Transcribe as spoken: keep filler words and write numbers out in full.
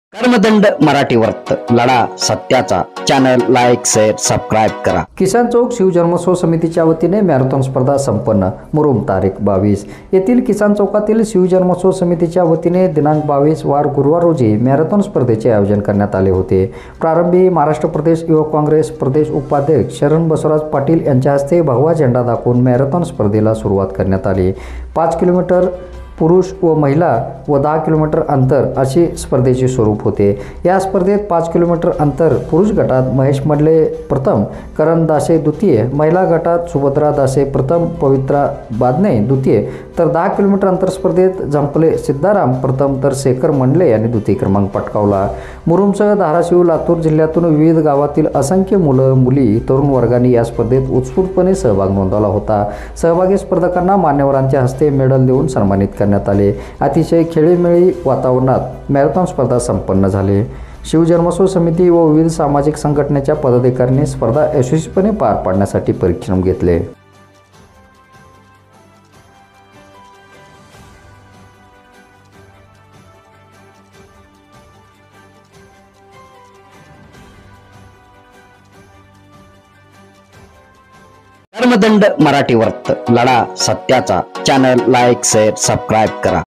कर्मदंड मराठी वर्त लढा सत्याचा चॅनल लाईक शेअर सबस्क्राईब करा। किसान चौक शिवजन्मोत्सव समितीच्या वतीने मॅरेथॉन स्पर्धा संपन्न। मुरुम तारीख बावीस येथील किसान चौकातील शिवजन्मोत्सव समितीच्या वतीने दिनांक बावीस वार गुरुवार रोजी मॅरेथॉन स्पर्धेचे आयोजन करण्यात आले होते। प्रारंभी महाराष्ट्र प्रदेश युवक काँग्रेस प्रदेश उपाध्यक्ष शरण बसवराज पाटील यांच्या हस्ते भगवा झेंडा दाखवून मॅरेथॉन स्पर्धेला सुरुवात करण्यात आली। पाच किलोमीटर पुरुष व महिला व दहा किलोमीटर अंतर अशी स्पर्धेचे स्वरूप होते। या स्पर्धेत पाच किलोमीटर अंतर पुरुष गटात महेश मडले प्रथम, करण दासे द्वितीय, महिला गटात सुभद्रा दासे प्रथम, पवित्रा बादने द्वितीय, तर दहा किलोमीटर अंतर स्पर्धेत झंपले सिद्धाराम प्रथम तर शेखर मंडले यांनी द्वितीय क्रमांक पटकावला। मुरुमसह धाराशिव लातूर जिल्ह्यातून विविध गावातील असंख्य मुलं मुली तरुण वर्गांनी या स्पर्धेत उत्स्फूर्तपणे सहभाग नोंदवला होता। सहभागी स्पर्धकांना मान्यवरांच्या हस्ते मेडल देऊन सन्मानित करण्यात आले। अतिशय खेळीमेळी वातावरणात मॅरेथॉन स्पर्धा संपन्न झाली। शिवजन्मोत्सव समिती व विविध सामाजिक संघटनेच्या पदाधिकाऱ्यांनी स्पर्धा यशस्वीपणे पार पाडण्यासाठी परिश्रम घेतले। कर्मदंड मराठी वर्त लढा सत्याचा चॅनल लाईक शेअर सबस्क्राईब करा।